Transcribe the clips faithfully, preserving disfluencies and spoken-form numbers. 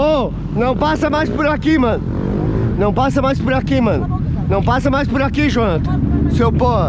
Ô, não passa mais por aqui, mano. Não passa mais por aqui, mano. Não passa mais por aqui, Jonathan. Seu porra.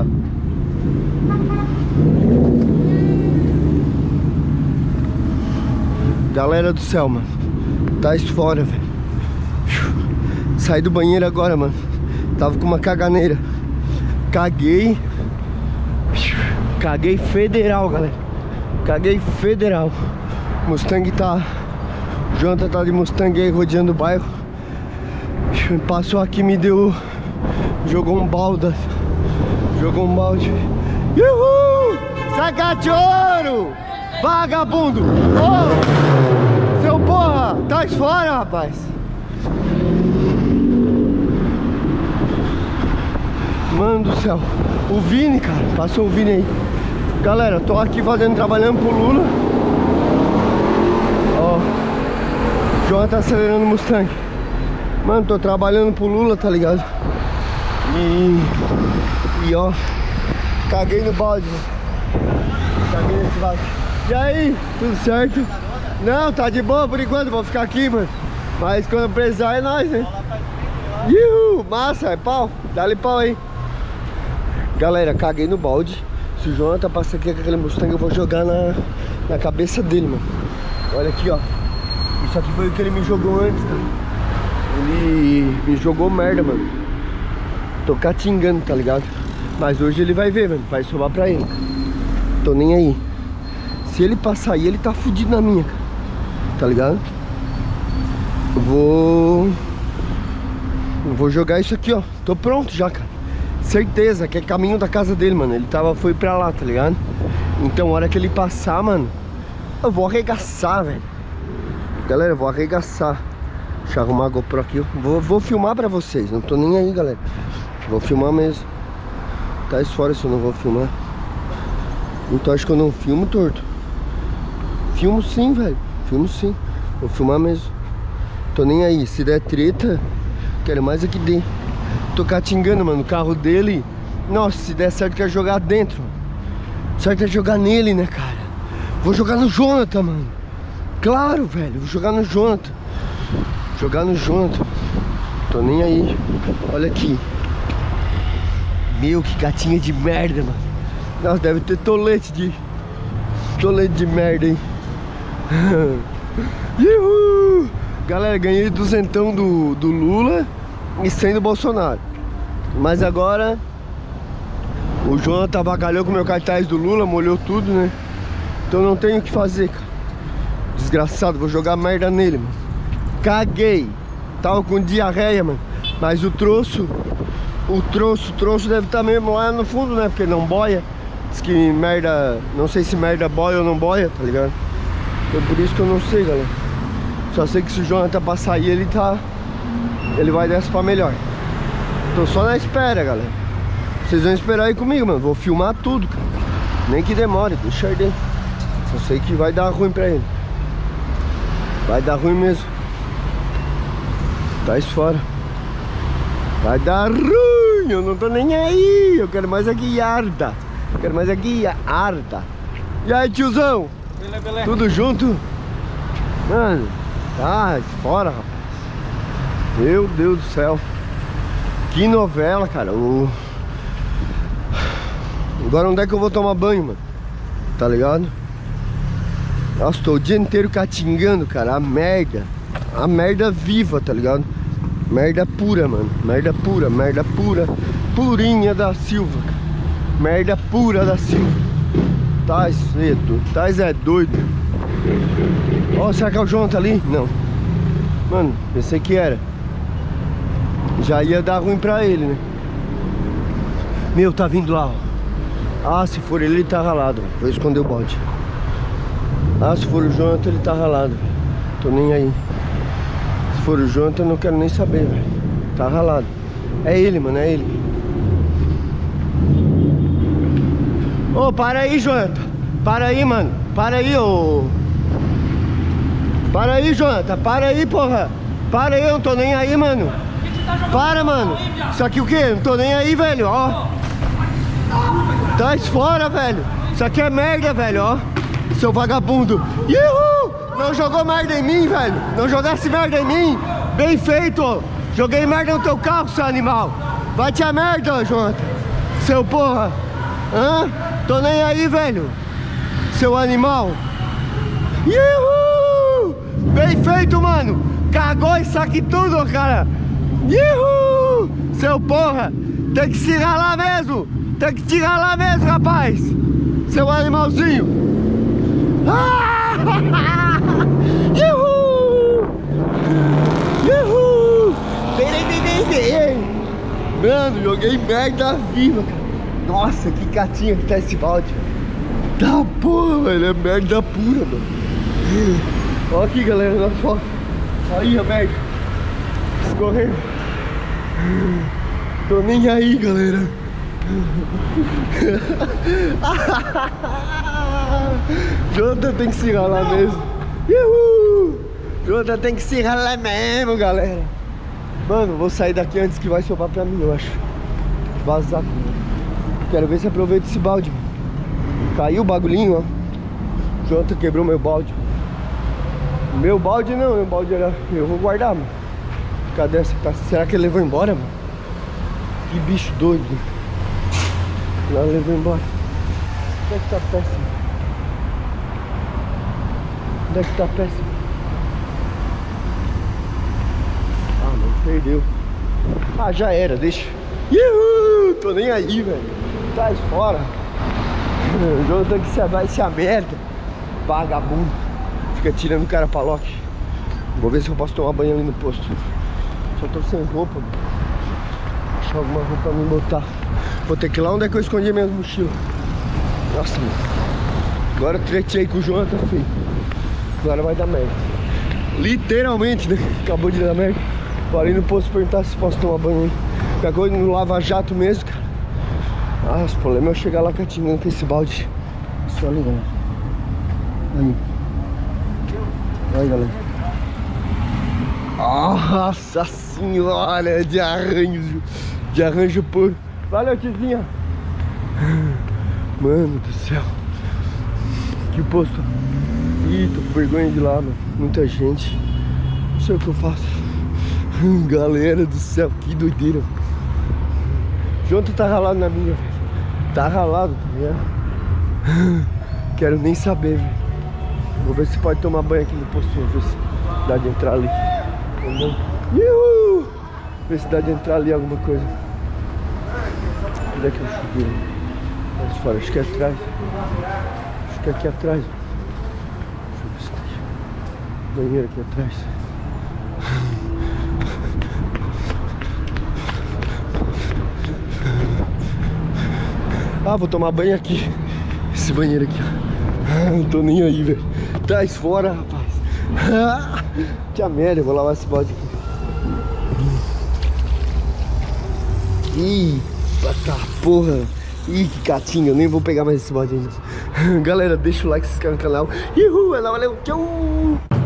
Galera do céu, mano. Tá isso fora, velho. Saí do banheiro agora, mano. Tava com uma caganeira. Caguei. Caguei federal, galera. Caguei federal. Mustang tá... O Jonathan tá de Mustang aí rodeando o bairro. Passou aqui, me deu... Jogou um balde. Jogou um balde. Uhul! Saca de ouro! Vagabundo! Ô! Seu porra! Tá fora, rapaz! Mano do céu! O Vini, cara! Passou o Vini aí. Galera, tô aqui fazendo, trabalhando pro Lula. Ó. O João tá acelerando o Mustang. Mano, tô trabalhando pro Lula, tá ligado? E... E ó. Caguei no balde, mano. Caguei nesse balde. E aí? Tudo certo? Não, tá de boa por enquanto. Vou ficar aqui, mano. Mas quando precisar é nóis, né? Uhul! Massa, é pau. Dá-lhe pau aí. Galera, caguei no balde. Se o Jonathan passar aqui com aquele Mustang, eu vou jogar na, na cabeça dele, mano. Olha aqui, ó. Isso aqui foi o que ele me jogou antes, cara. Ele me jogou merda, mano. Tô catingando, tá ligado? Mas hoje ele vai ver, mano. Vai sobrar pra ele. Tô nem aí. Se ele passar aí, ele tá fudido na minha, cara. Tá ligado? Eu vou... Eu vou jogar isso aqui, ó. Tô pronto já, cara. Certeza que é caminho da casa dele, mano. Ele tava, foi pra lá, tá ligado? Então, a hora que ele passar, mano, eu vou arregaçar, velho. Galera, eu vou arregaçar. Deixa eu arrumar a GoPro aqui. Eu vou, vou filmar pra vocês. Não tô nem aí, galera. Vou filmar mesmo. Tá isso fora se eu não vou filmar. Então acho que eu não filmo, torto. Filmo sim, velho. Filmo sim. Vou filmar mesmo. Tô nem aí. Se der treta, quero mais é que dê. Tô catingando, mano. O carro dele. Nossa, se der certo, quero jogar dentro. Certo é jogar nele, né, cara? Vou jogar no Jonathan, mano. Claro, velho. Vou jogar no Jonathan. Jogar no Jonathan. Tô nem aí. Olha aqui. Meu, que gatinha de merda, mano. Nossa, deve ter tolete de... Tolete de merda, hein. Uhul! Galera, ganhei duzentão do, do Lula e cem do Bolsonaro. Mas agora o Jonathan avacalhou com o meu cartaz do Lula, molhou tudo, né? Então não tenho o que fazer, cara. Desgraçado, vou jogar merda nele, mano. Caguei. Tava com diarreia, mano. Mas o troço O troço, o troço deve estar mesmo lá no fundo, né? Porque não boia. Diz que merda... Não sei se merda boia ou não boia, tá ligado? Então por isso que eu não sei, galera. Só sei que se o Jonathan passar aí, ele tá... Ele vai descer pra melhor. Tô só na espera, galera. Vocês vão esperar aí comigo, mano. Vou filmar tudo, cara. Nem que demore, deixa arder. Só sei que vai dar ruim pra ele. Vai dar ruim mesmo. Tá isso fora. Vai dar ruim, eu não tô nem aí. Eu quero mais a guiarda. Eu quero mais a guiarda. E aí, tiozão? Beleza, beleza. Tudo junto? Mano, tá fora, rapaz. Meu Deus do céu. Que novela, cara. O... Agora onde é que eu vou tomar banho, mano? Tá ligado? Nossa, tô o dia inteiro catingando, cara. A merda. A merda viva, tá ligado? Merda pura, mano. Merda pura, merda pura. Purinha da Silva, cara. Merda pura da Silva. Tá cedo. Tá é doido. Ó, oh, será que é o Jonathan ali? Não. Mano, pensei que era. Já ia dar ruim pra ele, né? Meu, tá vindo lá, ó. Ah, se for ele, ele tá ralado. Vou esconder o bode. Ah, se for o Jonathan, ele tá ralado. Tô nem aí. Se for o Jonathan, eu não quero nem saber, velho. Tá ralado. É ele, mano, é ele. Ô, oh, para aí, Jonathan. Para aí, mano. Para aí, ô. Para aí, Jonathan. Para aí, porra. Para aí, eu não tô nem aí, mano. Para, mano. Isso aqui o quê? Não tô nem aí, velho, ó. Tá fora, velho. Isso aqui é merda, velho, ó. Seu vagabundo. Uhul! Não jogou merda em mim, velho. Não jogasse merda em mim. Bem feito. Joguei merda no teu carro, seu animal. Vai te a merda, Jonathan. Seu porra. Hã? Tô nem aí, velho. Seu animal. Yuhu! Bem feito, mano. Cagou isso aqui tudo, cara. Yuhu! Seu porra. Tem que se ralar mesmo. Tem que te ralar mesmo, rapaz. Seu animalzinho. Ah! Yuhu! Yuhu! Mano, joguei merda viva, cara. Nossa, que gatinha que tá esse balde. Tá porra, velho. É merda pura, mano. Olha aqui, galera, na foto. Aí, a merda. Escorrendo. Tô nem aí, galera. Jonathan tem que se ralar mesmo. Uhul! Jonathan tem que se ralar mesmo, galera. Mano, vou sair daqui antes que vai sobrar pra mim, eu acho. Vazar. Quero ver se aproveita esse balde. Caiu o bagulhinho, ó. Jonathan quebrou meu balde. Meu balde não, meu balde era... Eu vou guardar, mano. Cadê essa? Será que ele levou embora, mano? Que bicho doido. Não, levou embora. Onde é que tá a peça? Onde é que tá a peça? Ah, não, perdeu. Ah, já era, deixa. Uhul, tô nem aí, velho. Tá fora. O jogo tem que se vai se a merda. Vagabundo. Fica tirando o cara pra Loki. Vou ver se eu posso tomar banho ali no posto. Só tô sem roupa, mano. Achar alguma roupa pra me botar. Vou ter que ir lá onde é que eu escondi minhas mochilas. Nossa, mano. Agora eu tretei com o Jonathan, filho. Agora vai dar merda. Literalmente, né? Acabou de dar merda. Parei no posto perguntar se posso tomar banho aí. Qualquer coisa no lava-jato mesmo, cara. Ah, os problemas é eu chegar lá catingando com esse balde. Só ali, galera. Aí. Aí, galera. Nossa senhora, de arranjo. De arranjo puro. Valeu, tizinha. Mano do céu. Que posto. Ih, tô com vergonha de lá, mano. Muita gente. Não sei o que eu faço. Galera do céu, que doideira. Jonathan tá ralado na minha, velho. Tá ralado, tá vendo? Quero nem saber, velho. Vou ver se pode tomar banho aqui no postinho. Ver se dá de entrar ali. Uhul! Ver se dá de entrar ali alguma coisa. Onde é que é o chuveiro? Mais fora, acho que é atrás. Acho que é aqui atrás. Deixa eu ver se tem banheiro aqui atrás. Ah, vou tomar banho aqui. Esse banheiro aqui, ó. Não tô nem aí, velho. Traz fora, rapaz. Tia merda, eu vou lavar esse balde aqui. Ih, tá porra. Ih, que catinga, eu nem vou pegar mais esse balde ainda. Galera, deixa o like, se inscreve no canal. Uhul, valeu, tchau.